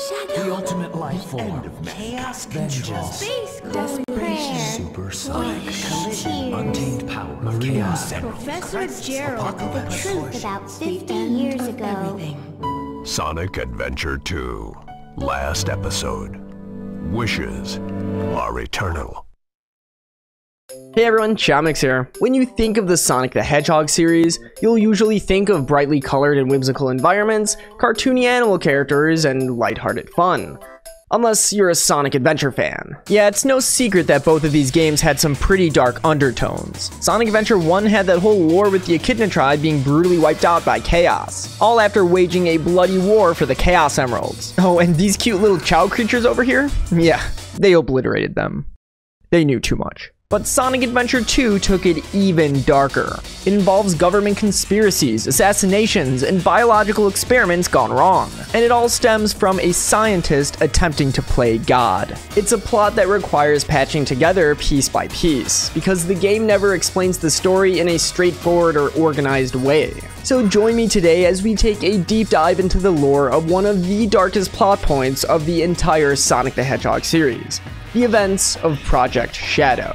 The ultimate life form. Chaos, vengeance, Space, desperation, supersonic collision, untamed power, chaos, Professor Gerald, The truth about 50 years ago. Sonic Adventure 2. Last episode. Wishes are eternal. Hey everyone, chaomix here. When you think of the Sonic the Hedgehog series, you'll usually think of brightly colored and whimsical environments, cartoony animal characters, and lighthearted fun. Unless you're a Sonic Adventure fan. Yeah, it's no secret that both of these games had some pretty dark undertones. Sonic Adventure 1 had that whole war with the Echidna tribe being brutally wiped out by Chaos, all after waging a bloody war for the Chaos Emeralds. Oh, and these cute little Chow creatures over here? Yeah, they obliterated them. They knew too much. But Sonic Adventure 2 took it even darker. It involves government conspiracies, assassinations, and biological experiments gone wrong. And it all stems from a scientist attempting to play God. It's a plot that requires patching together piece by piece, because the game never explains the story in a straightforward or organized way. So join me today as we take a deep dive into the lore of one of the darkest plot points of the entire Sonic the Hedgehog series, the events of Project Shadow.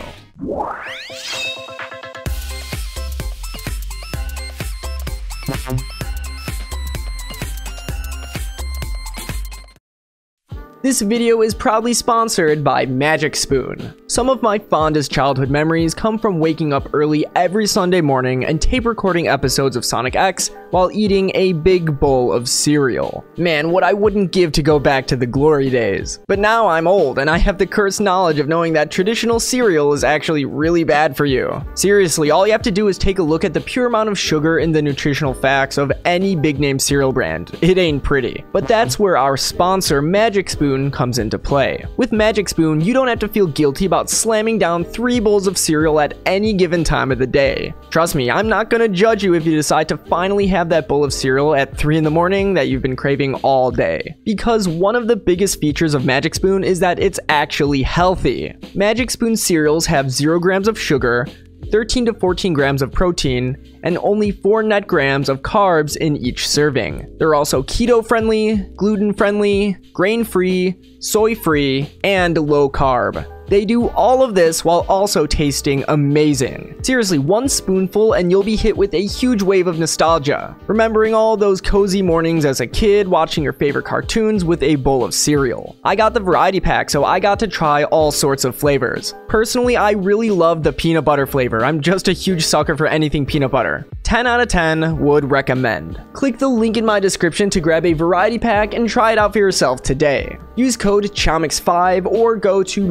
This video is proudly sponsored by Magic Spoon. Some of my fondest childhood memories come from waking up early every Sunday morning and tape recording episodes of Sonic X while eating a big bowl of cereal. Man, what I wouldn't give to go back to the glory days. But now I'm old and I have the cursed knowledge of knowing that traditional cereal is actually really bad for you. Seriously, all you have to do is take a look at the pure amount of sugar in the nutritional facts of any big name cereal brand. It ain't pretty. But that's where our sponsor, Magic Spoon, comes into play. With Magic Spoon, you don't have to feel guilty about slamming down 3 bowls of cereal at any given time of the day. Trust me, I'm not gonna judge you if you decide to finally have that bowl of cereal at 3 in the morning that you've been craving all day. Because one of the biggest features of Magic Spoon is that it's actually healthy. Magic Spoon cereals have 0 grams of sugar, 13 to 14 grams of protein, and only 4 net grams of carbs in each serving. They're also keto-friendly, gluten-friendly, grain-free, soy-free, and low-carb. They do all of this while also tasting amazing. Seriously, 1 spoonful and you'll be hit with a huge wave of nostalgia, remembering all those cozy mornings as a kid watching your favorite cartoons with a bowl of cereal. I got the variety pack, so I got to try all sorts of flavors. Personally, I really love the peanut butter flavor. I'm just a huge sucker for anything peanut butter. 10 out of 10 would recommend. Click the link in my description to grab a variety pack and try it out for yourself today. Use code chaomix5 or go to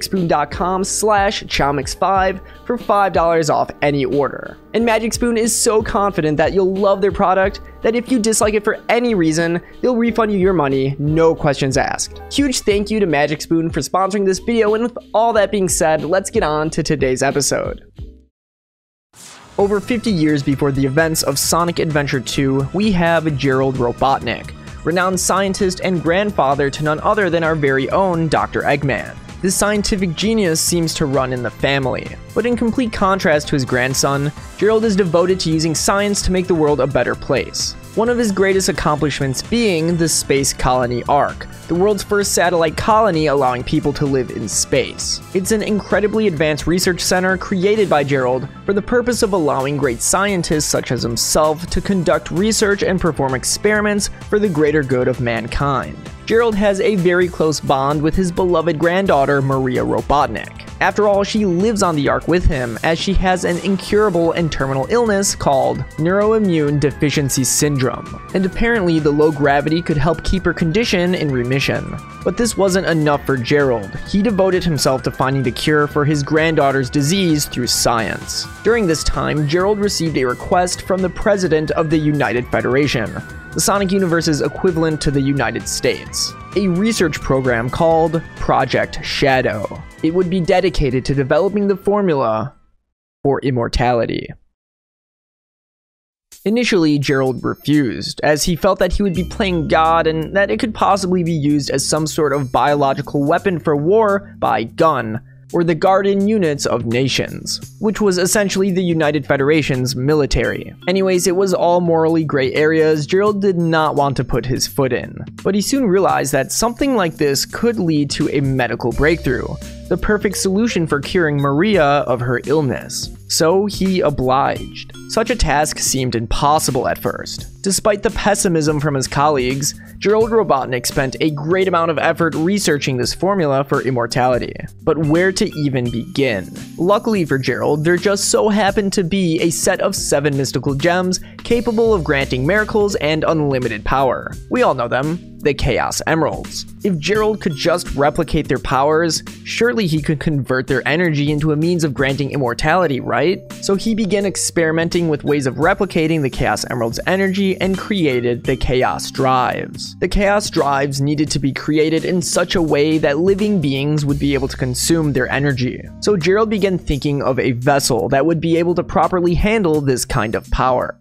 magicspoon.com/chaomix5 for $5 off any order. And Magic Spoon is so confident that you'll love their product that if you dislike it for any reason, they'll refund you your money, no questions asked. Huge thank you to Magic Spoon for sponsoring this video, and with all that being said, let's get on to today's episode. Over 50 years before the events of Sonic Adventure 2, we have Gerald Robotnik, renowned scientist and grandfather to none other than our very own Dr. Eggman. This scientific genius seems to run in the family, but in complete contrast to his grandson, Gerald is devoted to using science to make the world a better place. One of his greatest accomplishments being the Space Colony Ark, the world's first satellite colony allowing people to live in space. It's an incredibly advanced research center created by Gerald for the purpose of allowing great scientists such as himself to conduct research and perform experiments for the greater good of mankind. Gerald has a very close bond with his beloved granddaughter, Maria Robotnik. After all, she lives on the Ark with him as she has an incurable and terminal illness called neuroimmune deficiency syndrome. And apparently the low gravity could help keep her condition in remission. But this wasn't enough for Gerald. He devoted himself to finding the cure for his granddaughter's disease through science. During this time, Gerald received a request from the president of the United Federation, the Sonic Universe's equivalent to the United States, a research program called Project Shadow. It would be dedicated to developing the formula for immortality. Initially, Gerald refused, as he felt that he would be playing God and that it could possibly be used as some sort of biological weapon for war by gun. or the Guardian Units of Nations, which was essentially the United Federation's military. Anyways, it was all morally gray areas Gerald did not want to put his foot in. But he soon realized that something like this could lead to a medical breakthrough, the perfect solution for curing Maria of her illness. So he obliged. Such a task seemed impossible at first. Despite the pessimism from his colleagues, Gerald Robotnik spent a great amount of effort researching this formula for immortality. But where to even begin? Luckily for Gerald, there just so happened to be a set of 7 mystical gems capable of granting miracles and unlimited power. We all know them, the Chaos Emeralds. If Gerald could just replicate their powers, surely he could convert their energy into a means of granting immortality, right? So he began experimenting with ways of replicating the Chaos Emerald's energy and created the Chaos Drives. The Chaos Drives needed to be created in such a way that living beings would be able to consume their energy. So Gerald began thinking of a vessel that would be able to properly handle this kind of power.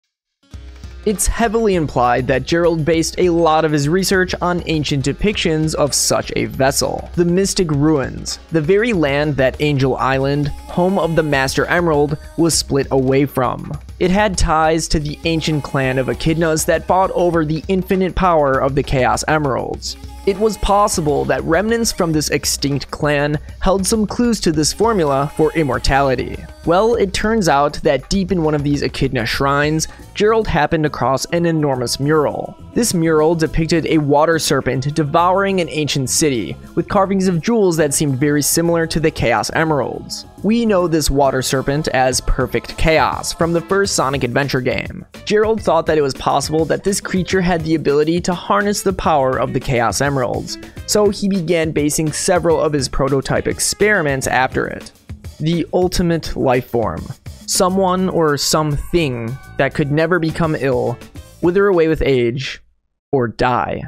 It's heavily implied that Gerald based a lot of his research on ancient depictions of such a vessel. The Mystic Ruins, the very land that Angel Island, home of the Master Emerald, was split away from. It had ties to the ancient clan of Echidnas that fought over the infinite power of the Chaos Emeralds. It was possible that remnants from this extinct clan held some clues to this formula for immortality. Well, it turns out that deep in one of these Echidna shrines, Gerald happened across an enormous mural. This mural depicted a water serpent devouring an ancient city, with carvings of jewels that seemed very similar to the Chaos Emeralds. We know this water serpent as Perfect Chaos from the first Sonic Adventure game. Gerald thought that it was possible that this creature had the ability to harness the power of the Chaos Emeralds, so he began basing several of his prototype experiments after it. The ultimate life form. Someone or something that could never become ill, wither away with age, or die.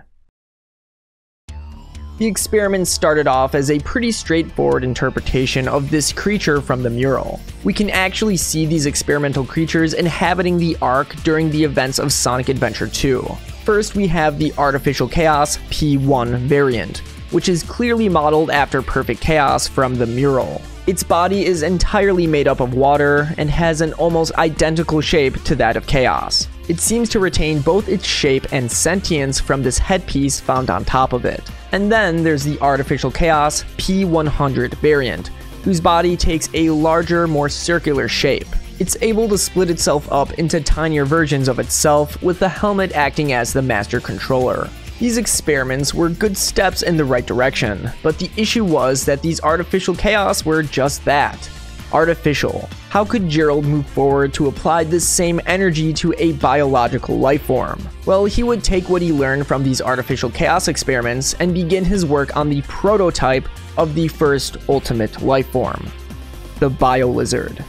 The experiment started off as a pretty straightforward interpretation of this creature from the mural. We can actually see these experimental creatures inhabiting the Ark during the events of Sonic Adventure 2. First, we have the Artificial Chaos P1 variant, which is clearly modeled after Perfect Chaos from the mural. Its body is entirely made up of water and has an almost identical shape to that of Chaos. It seems to retain both its shape and sentience from this headpiece found on top of it. And then there's the Artificial Chaos P100 variant, whose body takes a larger, more circular shape. It's able to split itself up into tinier versions of itself, with the helmet acting as the master controller. These experiments were good steps in the right direction, but the issue was that these artificial chaos were just that. Artificial. How could Gerald move forward to apply this same energy to a biological life form? Well, he would take what he learned from these artificial chaos experiments and begin his work on the prototype of the first ultimate life form, the BioLizard.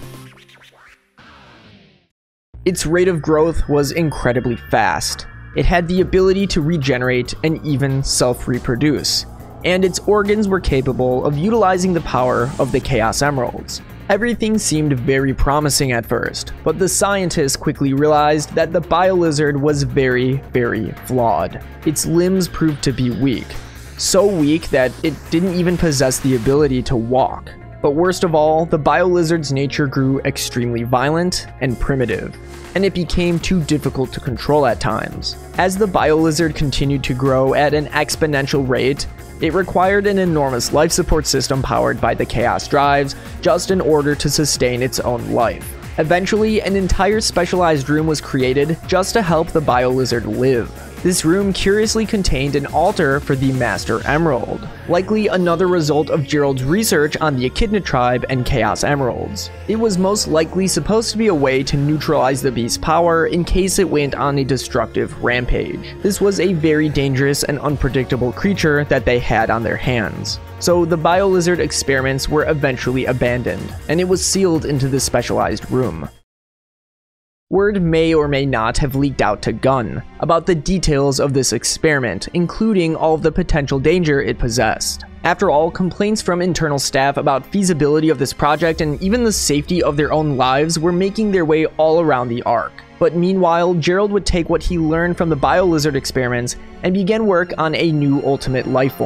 Its rate of growth was incredibly fast. It had the ability to regenerate and even self-reproduce, and its organs were capable of utilizing the power of the Chaos Emeralds. Everything seemed very promising at first, but the scientists quickly realized that the BioLizard was very, very flawed. Its limbs proved to be weak, so weak that it didn't even possess the ability to walk. But worst of all, the BioLizard's nature grew extremely violent and primitive, and it became too difficult to control at times. As the BioLizard continued to grow at an exponential rate, it required an enormous life support system powered by the Chaos Drives just in order to sustain its own life. Eventually, an entire specialized room was created just to help the BioLizard live. This room curiously contained an altar for the Master Emerald, likely another result of Gerald's research on the Echidna tribe and Chaos Emeralds. It was most likely supposed to be a way to neutralize the beast's power in case it went on a destructive rampage. This was a very dangerous and unpredictable creature that they had on their hands. So the BioLizard experiments were eventually abandoned, and it was sealed into this specialized room. Word may or may not have leaked out to Gunn about the details of this experiment, including all of the potential danger it possessed. After all, complaints from internal staff about feasibility of this project and even the safety of their own lives were making their way all around the Ark. But meanwhile, Gerald would take what he learned from the BioLizard experiments and begin work on a new ultimate life form,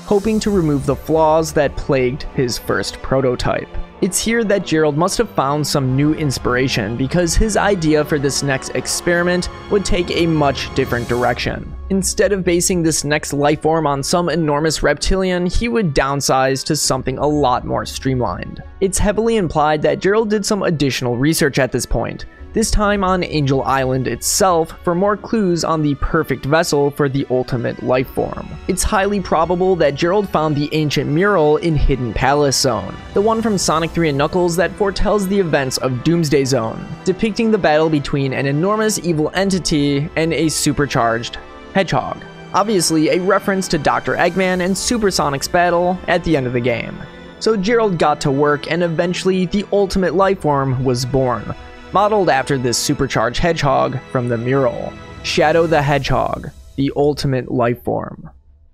hoping to remove the flaws that plagued his first prototype. It's here that Gerald must have found some new inspiration, because his idea for this next experiment would take a much different direction. Instead of basing this next life form on some enormous reptilian, he would downsize to something a lot more streamlined. It's heavily implied that Gerald did some additional research at this point, this time on Angel Island itself, for more clues on the perfect vessel for the ultimate life form. It's highly probable that Gerald found the ancient mural in Hidden Palace Zone, the one from Sonic 3 and Knuckles that foretells the events of Doomsday Zone, depicting the battle between an enormous evil entity and a supercharged hedgehog. Obviously a reference to Dr. Eggman and Supersonic's battle at the end of the game. So Gerald got to work, and eventually the ultimate life form was born, modeled after this supercharged hedgehog from the mural. Shadow the Hedgehog, the ultimate life form.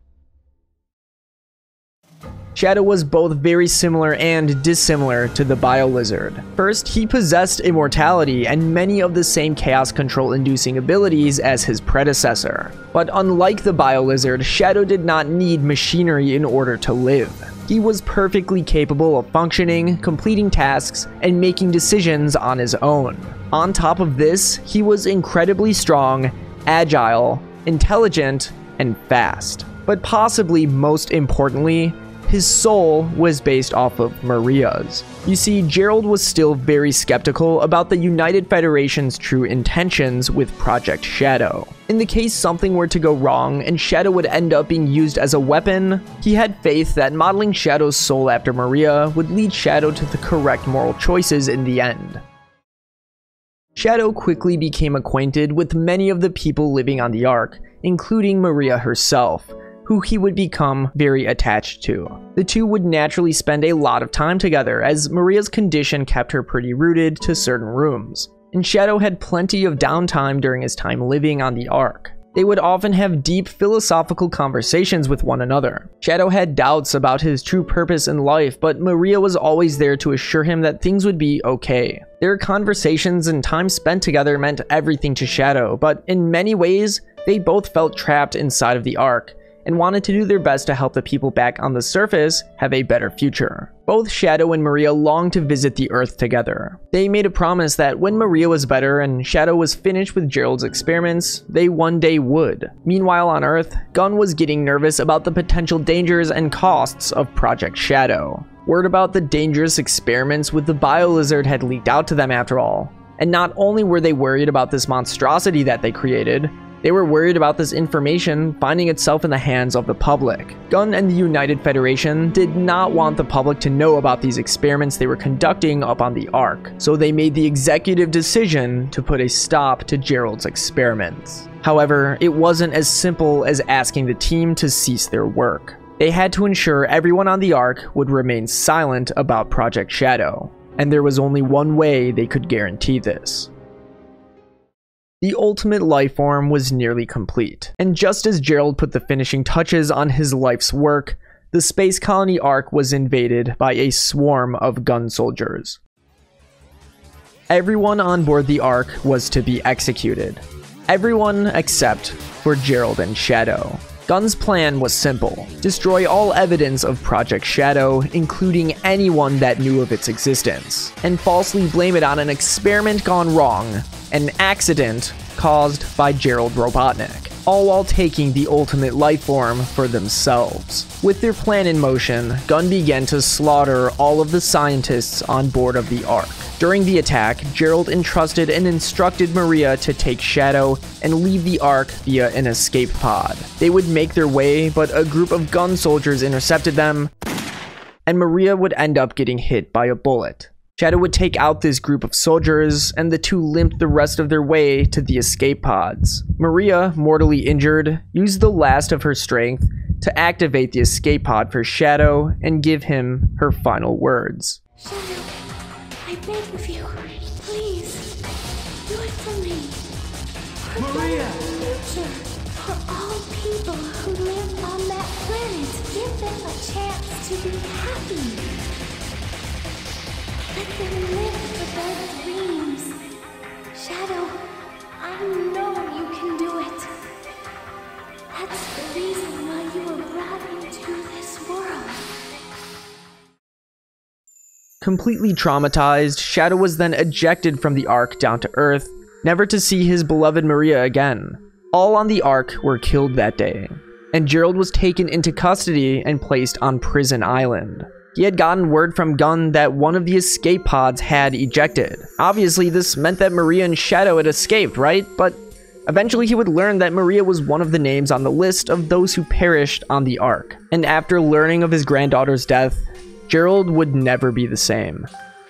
Shadow was both very similar and dissimilar to the Bio-Lizard. First, he possessed immortality and many of the same chaos control inducing abilities as his predecessor. But unlike the Bio-Lizard, Shadow did not need machinery in order to live. He was perfectly capable of functioning, completing tasks, and making decisions on his own. On top of this, he was incredibly strong, agile, intelligent, and fast. But possibly most importantly, his soul was based off of Maria's. You see, Gerald was still very skeptical about the United Federation's true intentions with Project Shadow. In the case something were to go wrong and Shadow would end up being used as a weapon, he had faith that modeling Shadow's soul after Maria would lead Shadow to the correct moral choices in the end. Shadow quickly became acquainted with many of the people living on the Ark, including Maria herself, who he would become very attached to. The two would naturally spend a lot of time together, as Maria's condition kept her pretty rooted to certain rooms, and Shadow had plenty of downtime during his time living on the Ark. They would often have deep philosophical conversations with one another. Shadow had doubts about his true purpose in life, but Maria was always there to assure him that things would be okay. Their conversations and time spent together meant everything to Shadow, but in many ways, they both felt trapped inside of the Ark, and wanted to do their best to help the people back on the surface have a better future. Both Shadow and Maria longed to visit the Earth together. They made a promise that when Maria was better and Shadow was finished with Gerald's experiments, they one day would. Meanwhile on Earth, Gunn was getting nervous about the potential dangers and costs of Project Shadow. Word about the dangerous experiments with the Bio-Lizard had leaked out to them after all. And not only were they worried about this monstrosity that they created, they were worried about this information finding itself in the hands of the public. Gunn and the United Federation did not want the public to know about these experiments they were conducting up on the Ark, so they made the executive decision to put a stop to Gerald's experiments. However, it wasn't as simple as asking the team to cease their work. They had to ensure everyone on the Ark would remain silent about Project Shadow, and there was only one way they could guarantee this. The ultimate life form was nearly complete, and just as Gerald put the finishing touches on his life's work, the space colony Ark was invaded by a swarm of gun soldiers. Everyone on board the Ark was to be executed. Everyone except for Gerald and Shadow. Gunn's plan was simple: destroy all evidence of Project Shadow, including anyone that knew of its existence, and falsely blame it on an experiment gone wrong, an accident caused by Gerald Robotnik, all while taking the ultimate life form for themselves. With their plan in motion, Gunn began to slaughter all of the scientists on board of the Ark. During the attack, Gerald entrusted and instructed Maria to take Shadow and leave the Ark via an escape pod. They would make their way, but a group of gun soldiers intercepted them, and Maria would end up getting hit by a bullet. Shadow would take out this group of soldiers, and the two limped the rest of their way to the escape pods. Maria, mortally injured, used the last of her strength to activate the escape pod for Shadow and give him her final words. Shadow, I beg of you, please, do it for me. For Maria! Future, for all people who live on that planet, give them a chance to be happy. Let them live for their dreams. Shadow, I know you can do it. That's the reason why you were brought into this Completely traumatized, Shadow was then ejected from the Ark down to Earth, never to see his beloved Maria again. All on the Ark were killed that day, and Gerald was taken into custody and placed on Prison Island. He had gotten word from Gunn that one of the escape pods had ejected. Obviously, this meant that Maria and Shadow had escaped, right? But eventually he would learn that Maria was one of the names on the list of those who perished on the Ark. And after learning of his granddaughter's death, Gerald would never be the same.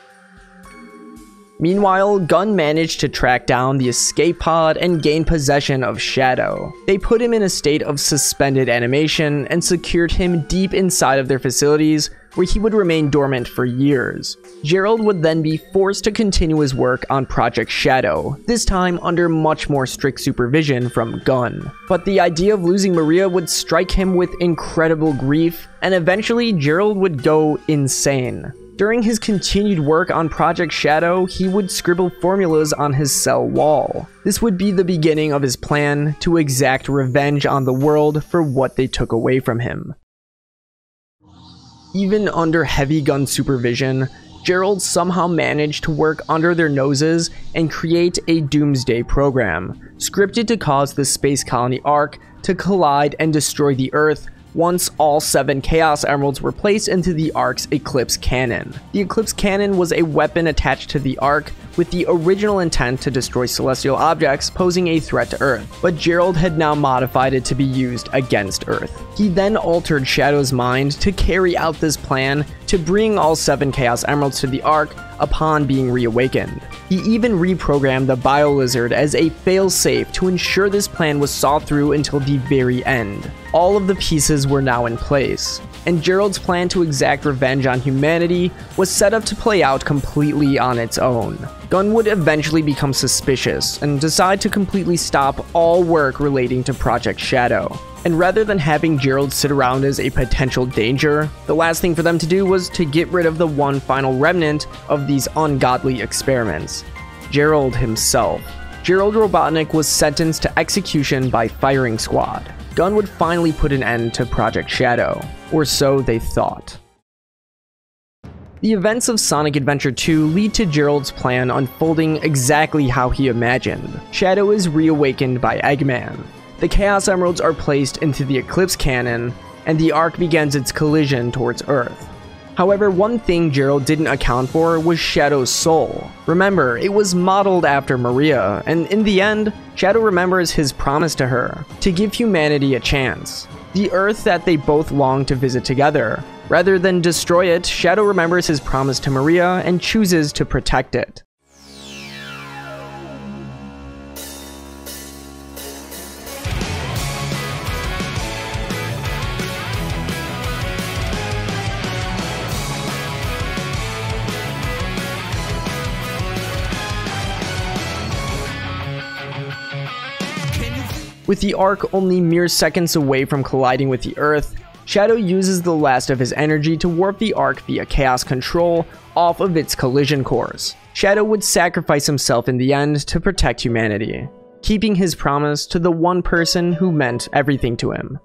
Meanwhile, Gunn managed to track down the escape pod and gain possession of Shadow. They put him in a state of suspended animation and secured him deep inside of their facilities, where he would remain dormant for years. Gerald would then be forced to continue his work on Project Shadow, this time under much more strict supervision from Gunn. But the idea of losing Maria would strike him with incredible grief, and eventually Gerald would go insane. During his continued work on Project Shadow, he would scribble formulas on his cell wall. This would be the beginning of his plan to exact revenge on the world for what they took away from him. Even under heavy Gunn supervision, Gerald somehow managed to work under their noses and create a doomsday program, scripted to cause the space colony Ark to collide and destroy the Earth once all 7 Chaos Emeralds were placed into the Ark's Eclipse Cannon. The Eclipse Cannon was a weapon attached to the Ark with the original intent to destroy celestial objects posing a threat to Earth, but Gerald had now modified it to be used against Earth. He then altered Shadow's mind to carry out this plan to bring all 7 Chaos Emeralds to the Ark upon being reawakened. He even reprogrammed the Biolizard as a failsafe to ensure this plan was saw through until the very end. All of the pieces were now in place, and Gerald's plan to exact revenge on humanity was set up to play out completely on its own. Gunn would eventually become suspicious and decide to completely stop all work relating to Project Shadow. And rather than having Gerald sit around as a potential danger, the last thing for them to do was to get rid of the one final remnant of these ungodly experiments: Gerald himself. Gerald Robotnik was sentenced to execution by firing squad. Gunn would finally put an end to Project Shadow, or so they thought. The events of Sonic Adventure 2 lead to Gerald's plan unfolding exactly how he imagined. Shadow is reawakened by Eggman. The Chaos Emeralds are placed into the Eclipse Cannon, and the Ark begins its collision towards Earth. However, one thing Gerald didn't account for was Shadow's soul. Remember, it was modeled after Maria, and in the end, Shadow remembers his promise to her, to give humanity a chance. The Earth that they both long to visit together. Rather than destroy it, Shadow remembers his promise to Maria and chooses to protect it. With the Ark only mere seconds away from colliding with the Earth, Shadow uses the last of his energy to warp the Ark via Chaos Control off of its collision course. Shadow would sacrifice himself in the end to protect humanity, keeping his promise to the one person who meant everything to him.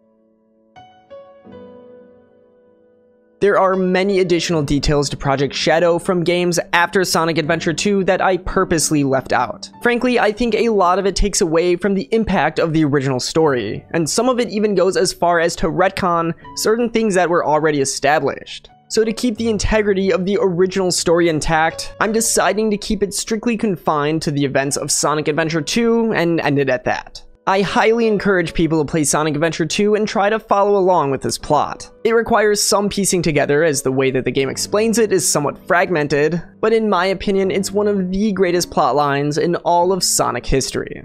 There are many additional details to Project Shadow from games after Sonic Adventure 2 that I purposely left out. Frankly, I think a lot of it takes away from the impact of the original story, and some of it even goes as far as to retcon certain things that were already established. So to keep the integrity of the original story intact, I'm deciding to keep it strictly confined to the events of Sonic Adventure 2 and end it at that. I highly encourage people to play Sonic Adventure 2 and try to follow along with this plot. It requires some piecing together as the way that the game explains it is somewhat fragmented, but in my opinion it's one of the greatest plot lines in all of Sonic history.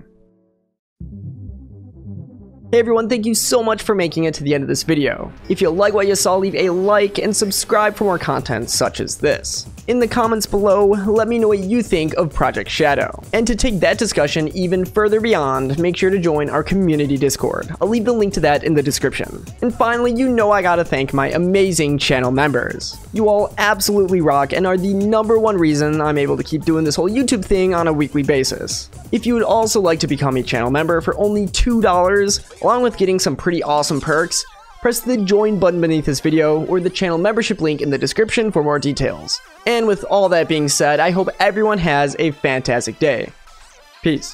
Hey everyone, thank you so much for making it to the end of this video. If you like what you saw, leave a like and subscribe for more content such as this. In the comments below, let me know what you think of Project Shadow. And to take that discussion even further beyond, make sure to join our community Discord. I'll leave the link to that in the description. And finally, you know I gotta thank my amazing channel members. You all absolutely rock and are the #1 reason I'm able to keep doing this whole YouTube thing on a weekly basis. If you would also like to become a channel member for only $2, along with getting some pretty awesome perks, Press the join button beneath this video or the channel membership link in the description for more details. And with all that being said, I hope everyone has a fantastic day. Peace.